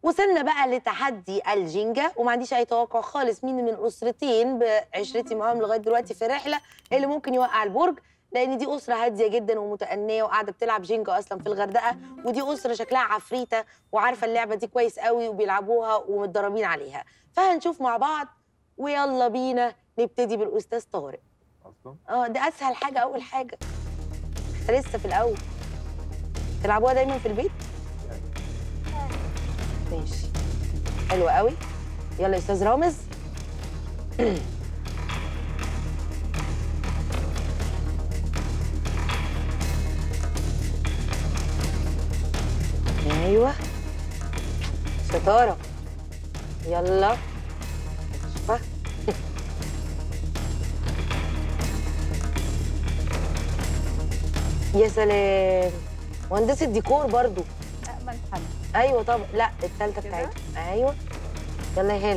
وصلنا بقى لتحدي الجينجا، وما عنديش اي توقع خالص مين من الاسرتين بعشرتي معاهم لغايه دلوقتي في رحله اللي ممكن يوقع البرج، لان دي اسره هاديه جدا ومتأنيه وقاعده بتلعب جينجا اصلا في الغردقه، ودي اسره شكلها عفريته وعارفه اللعبه دي كويس قوي وبيلعبوها ومتدربين عليها. فهنشوف مع بعض، ويلا بينا نبتدي بالاستاذ طارق. اصلا ده اسهل حاجه، اول حاجه احنا لسه في الاول. تلعبوها دايما في البيت؟ ماشي، حلو قوي. يلا يا استاذ رامز. ايوه شطاره. يلا شوفها. يا سلام، مهندسة ديكور برضو. أأمل حل. ايوه طبعا، لا التالتة بتاعتها. ايوه يلا يا هاله،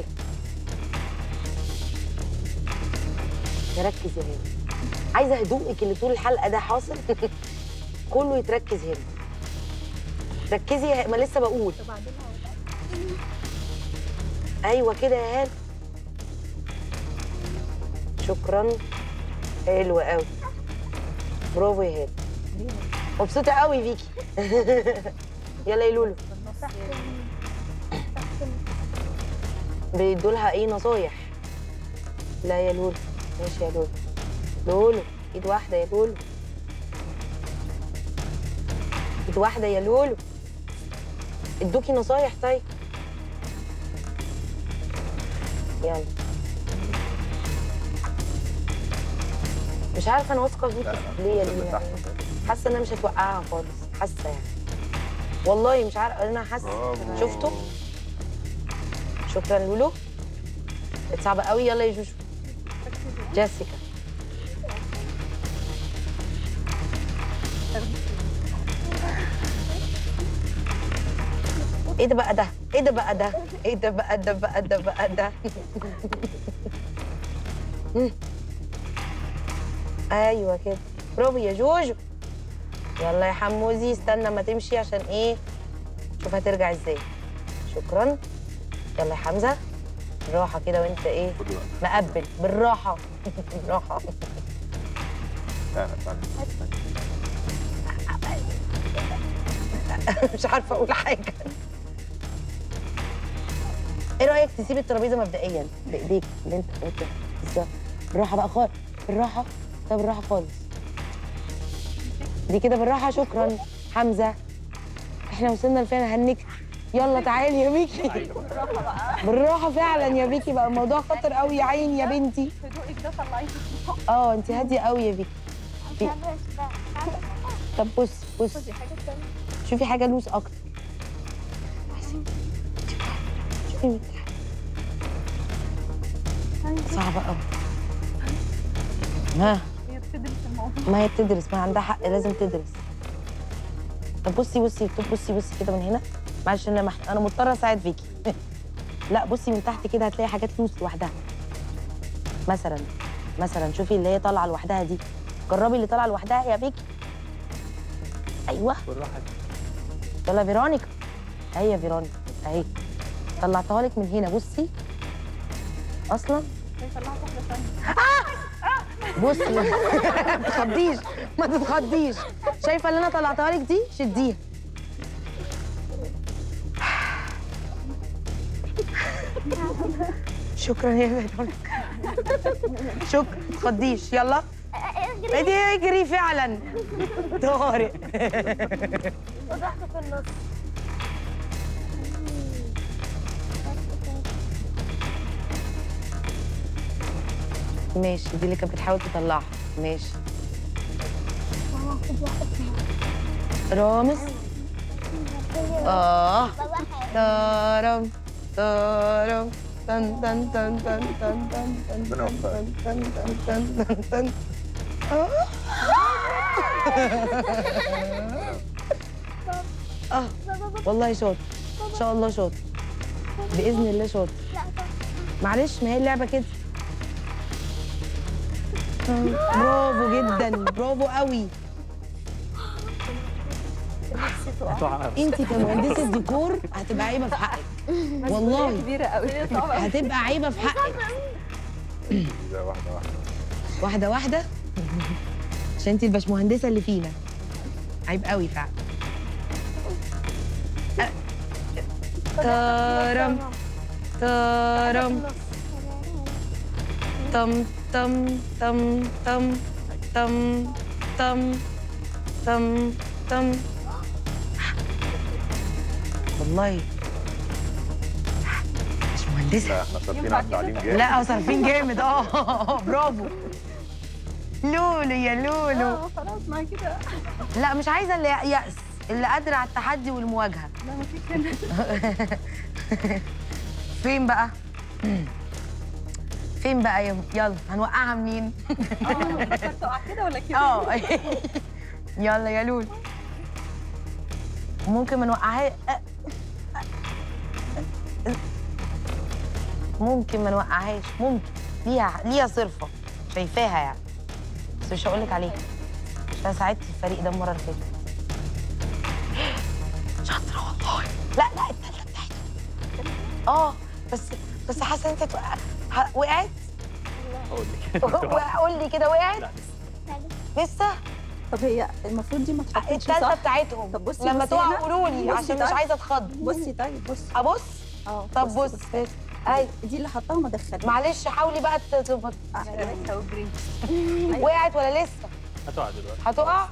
نركز يا هاله. عايزه هدوءك اللي طول الحلقه ده حاصل. كله يتركز هنا. ركزي يا ما لسه بقول. ايوه كده يا هاله، شكرا. حلوه قوي، برافو يا هاله، مبسوطه قوي فيكي. يلا يا لولو. بيدولها ايه نصايح؟ لا يا لولو، ماشي يا لولو. لولو ايد واحده يا لولو، ايد واحده يا لولو. ادوكي نصايح طيب. يلا. مش عارفه انا واثقه فيكي ليه يا لولو، حاسه ان انا مش هتوقعها خالص، حاسه يعني والله مش عارفه، انا حاسه. شفتوا؟ شكرا لولو، كانت صعبه قوي. يلا يا جوجو. جيسيكا. ايه ده بقى ده؟ ايه ده بقى ده؟ ايه ده بقى ده بقى ده بقى ده؟ ايوه كده، برافو يا جوجو. يلا يا حموزي، استنى ما تمشي عشان ايه؟ شوف هترجع ازاي. شكرا. يلا يا حمزه، بالراحه كده وانت ايه؟ مقبل بالراحه. بالراحه. مش عارفه اقول حاجه. ايه رايك تسيب الترابيزه مبدئيا بايديك اللي انت بالظبط. بالراحه بقى خالص، بالراحه. طب بالراحه خالص دي كده، بالراحه. شكرا حمزه. احنا وصلنا لفين؟ هنك. يلا تعالي يا بيكي. بالراحه فعلا يا بيكي، بقى الموضوع خطر قوي يا عيني يا بنتي. هدوءك ده طلعيه. انت هاديه قوي يا بيكي. طب بصي شوفي حاجه لوس اكتر. شوفي من تحت. صعبه قوي. ها هي بتدرس الموضوع. ما هي بتدرس، ما عندها حق، لازم تدرس. طب بصي كده من هنا. معلش انا مضطره اساعد فيكي. لا بصي من تحت كده، هتلاقي حاجات لوس لوحدها. مثلا شوفي اللي هي طالعه لوحدها دي. جربي اللي طالعه لوحدها يا فيكي. ايوه بالراحه. يلا فيرونيكا. اهي يا فيرونيكا اهي، طلعتها لك من هنا. بصي اصلا هي طلعت واحده ثانيه. بصي. ما تتخضيش. شايفه اللي انا طلعتها لك دي؟ شديها. شكرا يا فيرونيكا. شكرا، ما تتخضيش. يلا اجري فعلا. طارق. وضعت في النص. ماشي، دي اللي كانت بتحاول تطلعها. ماشي رامز. تارم تارم تن تن تن تن تن تن تن تن تن تن تن. والله شاطر، ان شاء الله شاطر، باذن الله شاطر. معلش، ما هي اللعبه كده. برافو جدا، برافو قوي. تقع. انت كمهندسه ديكور هتبقى عيبه في حقك والله، كبيره قوي صعبه قوي. هتبقى عيبه في حقك. لا، واحده واحده. واحده واحده عشان انت الباشمهندسه اللي فينا. عيب قوي فعلا. تارم تارم تم تم تم تم تم تم تم تم. والله مش مهندسه. لا، احنا صارفين على التعليم جامد. لا صارفين جامد. برافو لولو يا لولو. خلاص ما كده. لا مش عايزه اللي يأس، اللي قادره على التحدي والمواجهه. لا ما في كده. فين بقى؟ فين بقى يلا هنوقعها منين؟ فكرت تقع كده ولا كده؟ يلا يا لولو. ممكن ما نوقعهاش، ممكن ما نوقعهاش، ممكن ليها صرفه شايفاها يعني، بس مش هقول لك عليها عشان ساعدت الفريق ده المره اللي فاتت. شاطره والله. لا التالتة بتاعتها. بس حاسه انت وقعت. قول لي كده وقعت؟ لسه؟ طب هي المفروض دي ما تحطش التالتة صح؟ بتاعتهم. طب بصي لما بصي تقع هنا. قولوا لي بصي عشان مش طيب. عايزه اتخض. بصي طيب بصي. ابص؟ طب بص. اي دي اللي حطاها وما دخلتش. معلش حاولي بقى تظبط. وقعت ولا لسه؟ هتقع دلوقتي. هتقع؟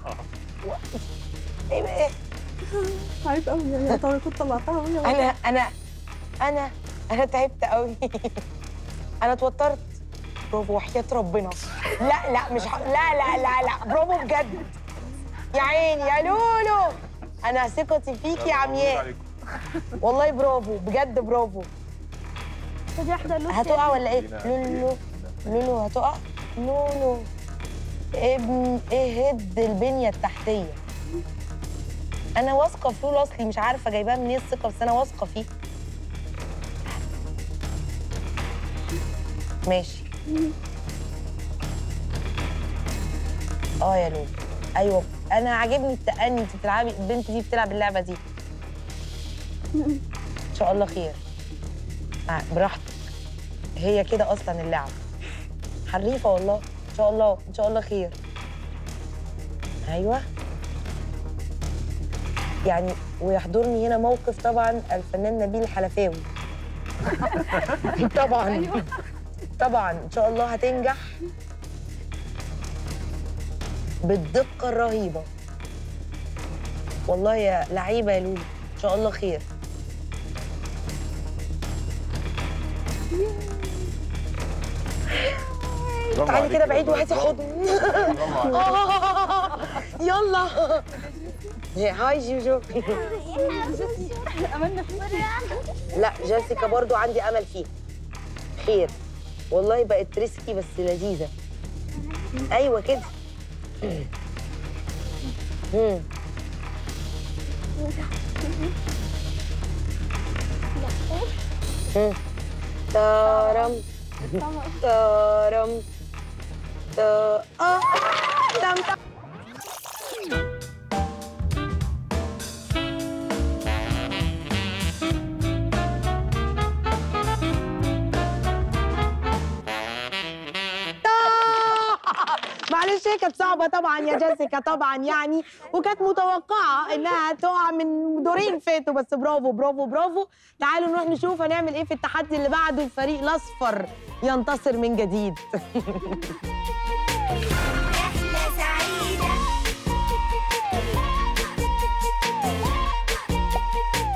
ايه عيب قوي يا ترى كنت طلعتها وهي انا تعبت قوي. انا اتوترت. برافو وحياة ربنا. لا مش لا برافو بجد. يا عيني يا لولو، انا ثقتي فيكي يا عمياء والله. برافو بجد برافو. طب واحدة لوسي هتقع ولا ايه؟ لولو هتقع. لولو ابن هد البنية التحتية. انا واثقة في لولو، اصلي مش عارفة جايباها منين الثقة، بس انا واثقة فيه. ماشي. يا لولو ايوه، انا عاجبني التأني. انت بتلعبي، البنت دي بتلعب اللعبة دي ان شاء الله خير. براحتك، هي كده اصلا اللعبة حريفة والله. ان شاء الله ان شاء الله خير. ايوه يعني. ويحضرني هنا موقف طبعا الفنان نبيل الحلفاوي. طبعا ان شاء الله هتنجح بالدقة الرهيبة. والله يا لعيبة يا لولو ان شاء الله خير. تعالي كده بعيد وهاتي حضن. يلا. هاي جوجو. املنا لا جيسيكا برضو عندي امل فيها خير والله. بقت ريسكي بس لذيذه. ايوه كده. تارم تارم تم تم. معلش هي كانت صعبة طبعا يا جيسيكا طبعا يعني، وكانت متوقعة انها تقع من دورين فاتوا، بس برافو برافو برافو. تعالوا نروح نشوف هنعمل ايه في التحدي اللي بعده. الفريق الاصفر ينتصر من جديد.